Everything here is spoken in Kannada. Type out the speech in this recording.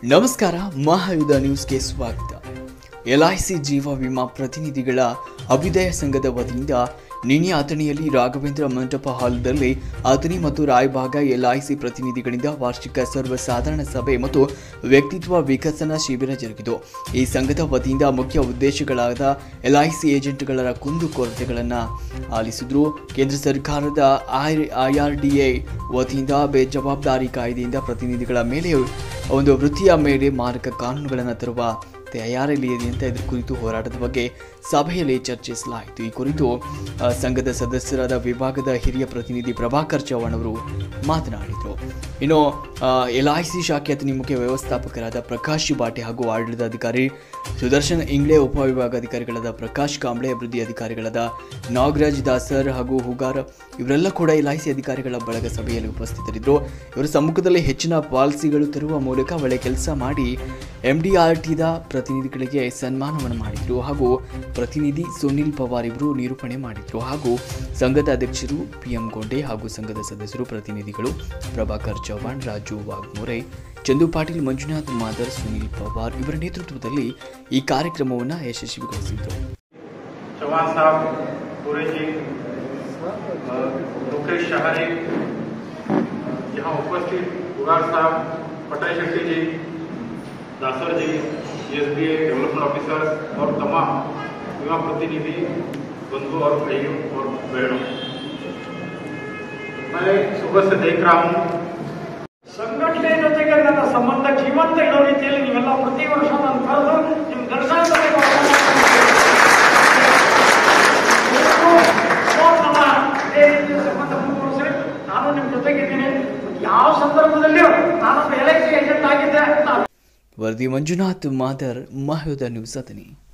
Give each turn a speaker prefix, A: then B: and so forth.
A: ನಮಸ್ಕಾರ, ಮಹಾಯುಧ ನ್ಯೂಸ್ಗೆ ಸ್ವಾಗತ. LIC ಜೀವ ವಿಮಾ ಪ್ರತಿನಿಧಿಗಳ ಅಭ್ಯುದಯ ಸಂಘದ ವತಿಯಿಂದ ನಿನ್ನೆ ಅಥಣಿಯಲ್ಲಿ ರಾಘವೇಂದ್ರ ಮಂಟಪ ಹಾಲ್ನಲ್ಲಿ ಅಥಣಿ ಮತ್ತು ರಾಯಭಾಗ LIC ಪ್ರತಿನಿಧಿಗಳಿಂದ ವಾರ್ಷಿಕ ಸರ್ವಸಾಧಾರಣ ಸಭೆ ಮತ್ತು ವ್ಯಕ್ತಿತ್ವ ವಿಕಸನ ಶಿಬಿರ ಜರುಗಿತು. ಈ ಸಂಘದ ವತಿಯಿಂದ ಮುಖ್ಯ ಉದ್ದೇಶಗಳಾದ LIC ಏಜೆಂಟ್ಗಳ ಕುಂದುಕೊರತೆಗಳನ್ನು ಆಲಿಸಿದ್ರು. ಕೇಂದ್ರ ಸರ್ಕಾರದ IRDA ವತಿಯಿಂದ ಬೇಜವಾಬ್ದಾರಿ ಕಾಯ್ದೆಯಿಂದ ಪ್ರತಿನಿಧಿಗಳ ಮೇಲೆ ಒಂದು ವೃತ್ತಿಯ ಮೇಲೆ ಮಾರಕ ಕಾನೂನುಗಳನ್ನು ತರುವ ತಯಾರಿಯಲ್ಲಿದೆ ಅಂತ ಇದರ ಕುರಿತು ಹೋರಾಟದ ಬಗ್ಗೆ ಸಭೆಯಲ್ಲಿ ಚರ್ಚಿಸಲಾಯಿತು. ಈ ಕುರಿತು ಸಂಘದ ಸದಸ್ಯರಾದ ವಿಭಾಗದ ಹಿರಿಯ ಪ್ರತಿನಿಧಿ ಪ್ರಭಾಕರ್ ಚವ್ಹಾಣ್ ಅವರು ಮಾತನಾಡಿದರು. ಇನ್ನು LIC ಶಾಖೆ ಅಥಣಿ ಮುಖ್ಯ ವ್ಯವಸ್ಥಾಪಕರಾದ ಪ್ರಕಾಶ್ ಬಾಟೆ ಹಾಗೂ ಆಡಳಿತಾಧಿಕಾರಿ ಸುದರ್ಶನ್ ಇಂಗ್ಲೆ, ಉಪವಿಭಾಗಾಧಿಕಾರಿಗಳಾದ ಪ್ರಕಾಶ್ ಕಾಂಬ್ಳೆ, ಅಭಿವೃದ್ಧಿ ಅಧಿಕಾರಿಗಳಾದ ನಾಗರಾಜ್ ದಾಸರ್ ಹಾಗೂ ಹುಗಾರ್ ಇವರೆಲ್ಲ ಕೂಡ LIC ಅಧಿಕಾರಿಗಳ ಬಳಗ ಸಭೆಯಲ್ಲಿ ಉಪಸ್ಥಿತರಿದ್ದರು. ಇವರ ಸಮ್ಮುಖದಲ್ಲಿ ಹೆಚ್ಚಿನ ಪಾಲಿಸಿಗಳು ತರುವ ಮೂಲಕ ಒಳ್ಳೆ ಕೆಲಸ ಮಾಡಿ MDRTದ ಪ್ರತಿನಿಧಿಗಳಿಗೆ ಸನ್ಮಾನವನ್ನು ಮಾಡಿದರು ಹಾಗೂ ಪ್ರತಿನಿಧಿ ಸುನಿಲ್ ಪವಾರ್ ಇವರು ನಿರೂಪಣೆ ಮಾಡಿದರು ಹಾಗೂ ಸಂಘದ ಅಧ್ಯಕ್ಷರು PM ಗೊಂಡೆ ಹಾಗೂ ಸಂಘದ ಸದಸ್ಯರು ಪ್ರತಿನಿಧಿಗಳು ಪ್ರಭಾಕರ್ ಚವ್ಹಾಣ್, ರಾಜು ವಾಗ್ಮೋರೆ, ಚಂದು ಪಾಟೀಲ್, ಮಂಜುನಾಥ್ ಮಾದರ್, ಸುನಿಲ್ ಪವಾರ್ ಇವರ ನೇತೃತ್ವದಲ್ಲಿ ಈ ಕಾರ್ಯಕ್ರಮವನ್ನು ಯಶಸ್ವಿಗೊಳಿಸಿದರು.
B: चौहान साहब, पूरे जी, मुकेश शहारे, यहाँ उपस्थित उगार साहब, Patai Shetty ji, Dasar ji, SBA development officer और तमाम युवा प्रतिनिधि बंधु और भाइयों और बहनों, मैं सुबह से देख रहा हूँ ಸಂಘಟನೆ ಜೊತೆಗೆ ನನ್ನ ಸಂಬಂಧ ಜೀವಂತ ಇಡೋ ರೀತಿಯಲ್ಲಿ ನೀವೆಲ್ಲ ಪ್ರತಿ ವರ್ಷ ನಾನು ಕರೆದು ನಿಮ್ಮ ದರ್ಶನ ಸಂಬಂಧ ಮುಂದುವರಿಸಿ ನಾನು ನಿಮ್ಮ ಜೊತೆಗಿದ್ದೀನಿ. ಯಾವ ಸಂದರ್ಭದಲ್ಲಿಯೂ ನಾನೊಬ್ಬ LIC ಏಜೆಂಟ್ ಆಗಿದ್ದೆ.
A: ವರದಿ ಮಂಜುನಾಥ್ ಮಾದರ್, ಮಹಾಯುಧ ನ್ಯೂಸ್ ಅಥಣಿ.